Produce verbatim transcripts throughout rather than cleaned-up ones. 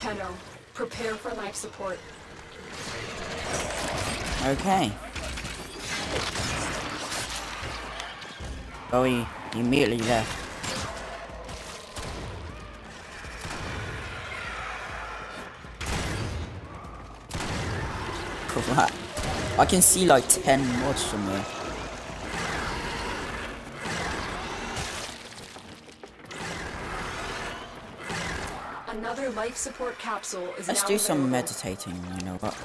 Tenno, prepare for life support. Okay. Oh, he immediately left. Crap. I can see like ten mods from there. Another life support capsule is Let's now do some available. meditating, you know what?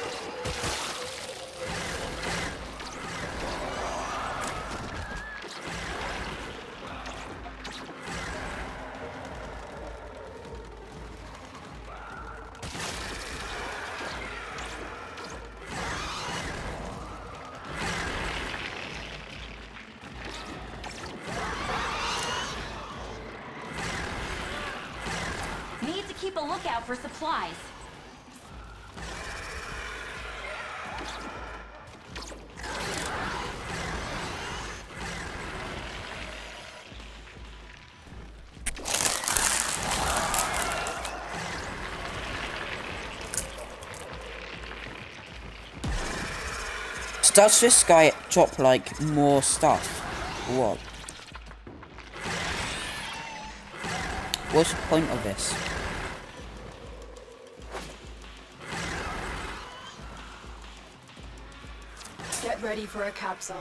Need to keep a lookout for supplies. Does this guy drop like more stuff? What? What's the point of this? Get ready for a capsule.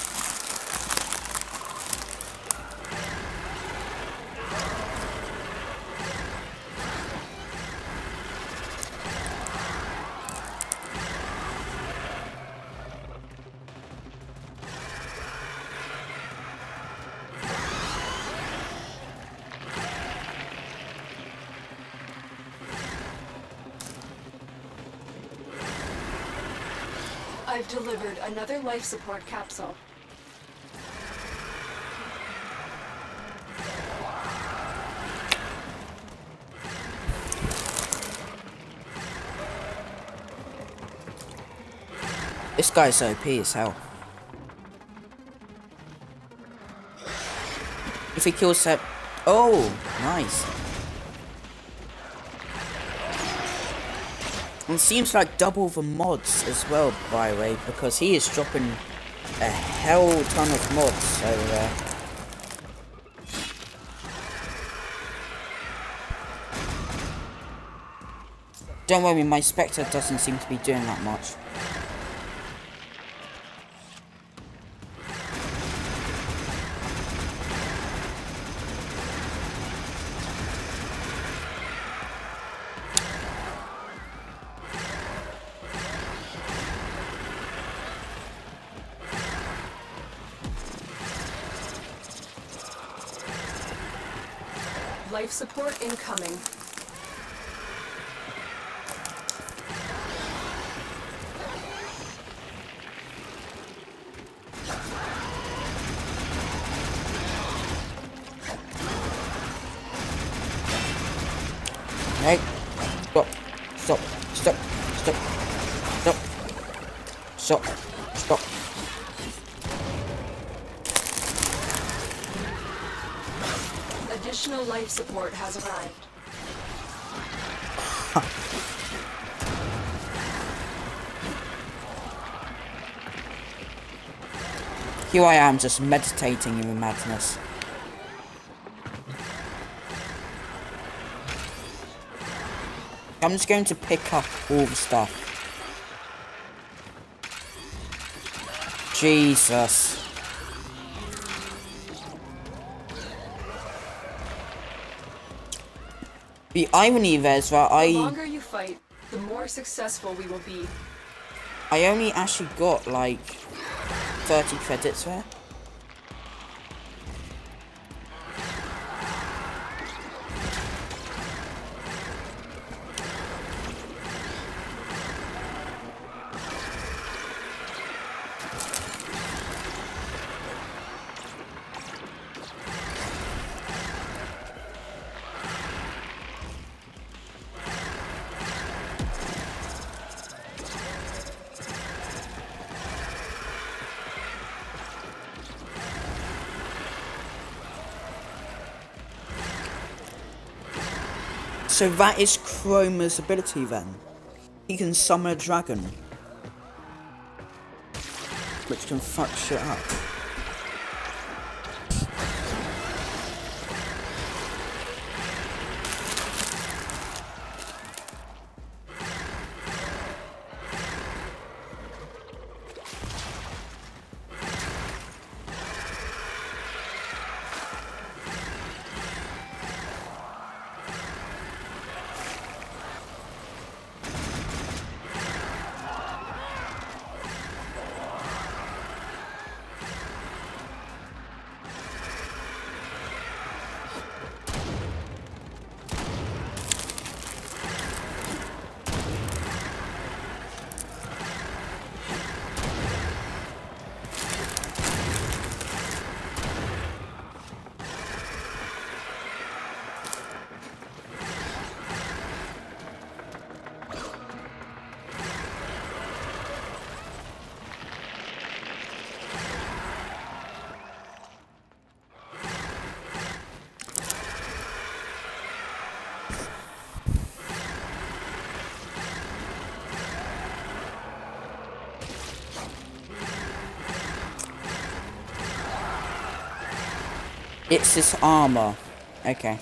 I've delivered another life support capsule. This guy's O P as hell. If he kills that... Oh, nice. And it seems like double the mods as well, by the way, because he is dropping a hell ton of mods, so uh, don't worry, my Spectre doesn't seem to be doing that much. Life support incoming. Hey, stop, stop, stop, stop, stop, stop, stop. Additional life support has arrived. Here I am just meditating in the madness. I'm just going to pick up all the stuff. Jesus. The irony there is that The I... longer you fight, the more successful we will be. I only actually got like thirty credits there. So that is Chroma's ability then. He can summon a dragon. Which can fuck shit up. It's his armor. Okay.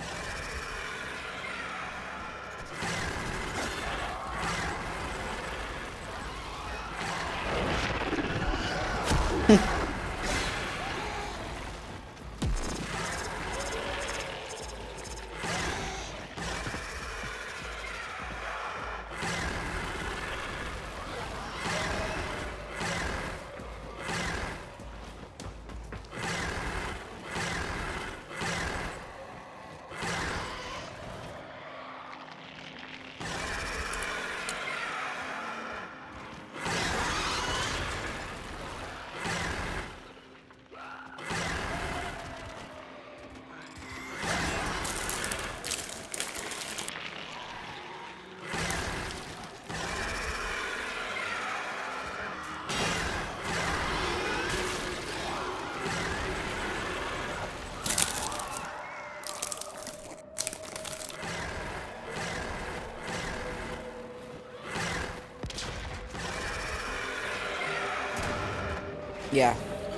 Yeah.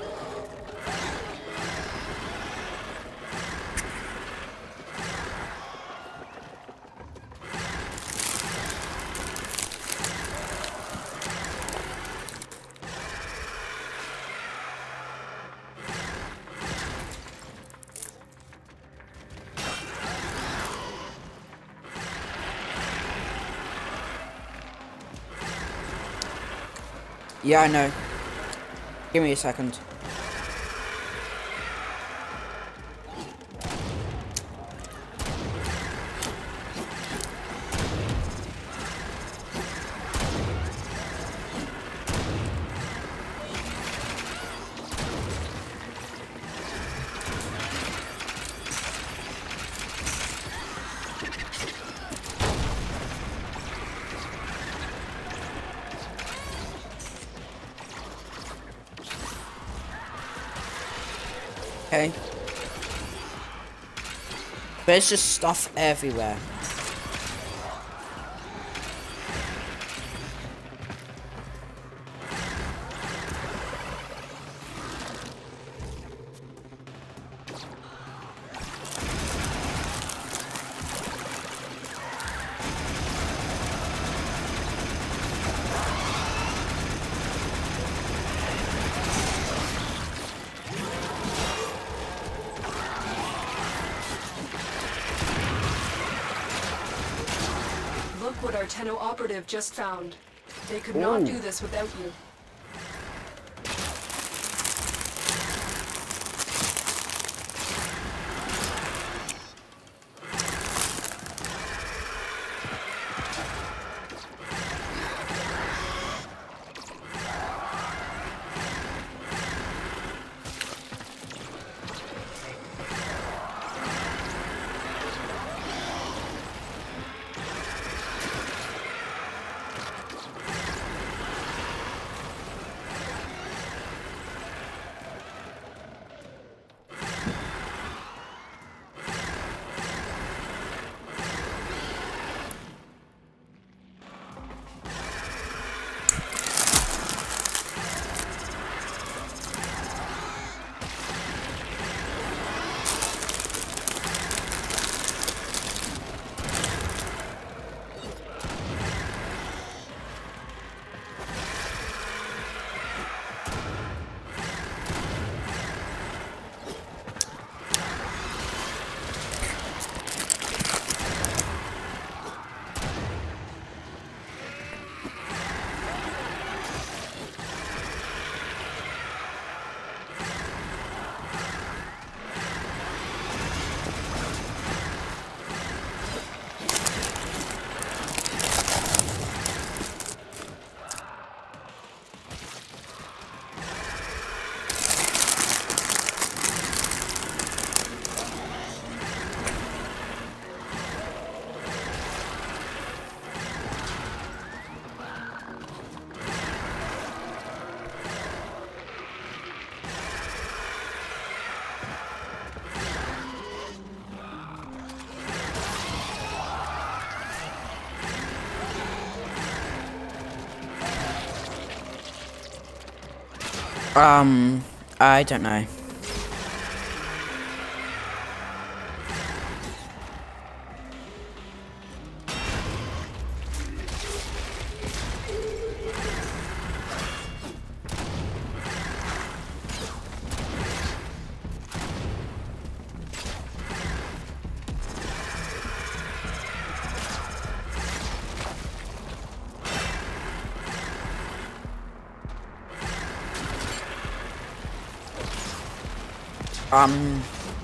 Yeah, I know. Give me a second. Okay. There's just stuff everywhere. What our Tenno operative just found. They could not Ooh. do this without you. Um, I don't know. Um,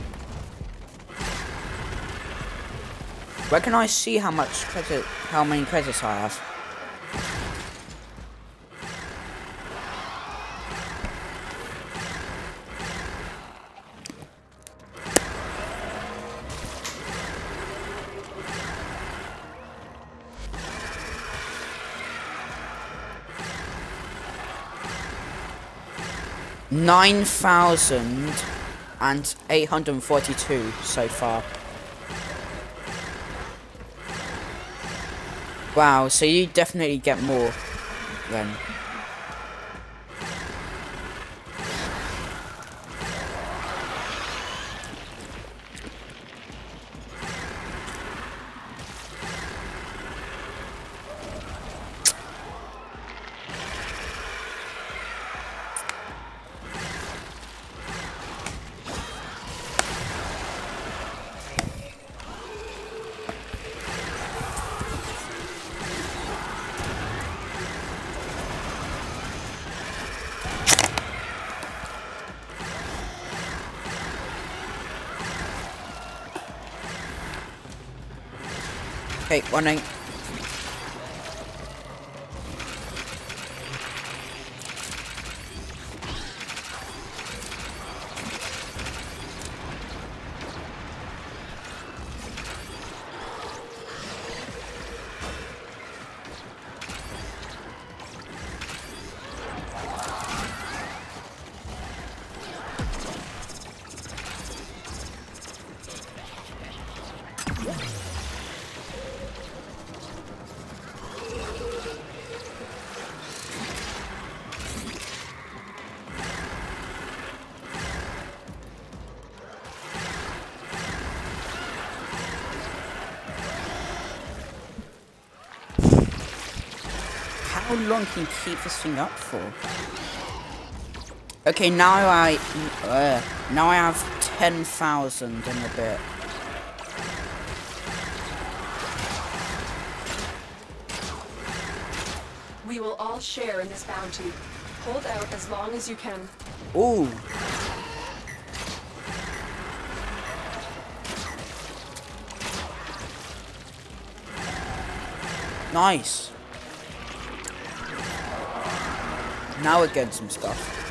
where can I see how much credit, how many credits I have? Nine thousand and eight hundred forty-two so far. Wow, so you definitely get more then. Okay, running. How long can you keep this thing up for? Okay, now I uh, now I have ten thousand and a bit. We will all share in this bounty. Hold out as long as you can. Ooh. Nice. Now we're getting some stuff.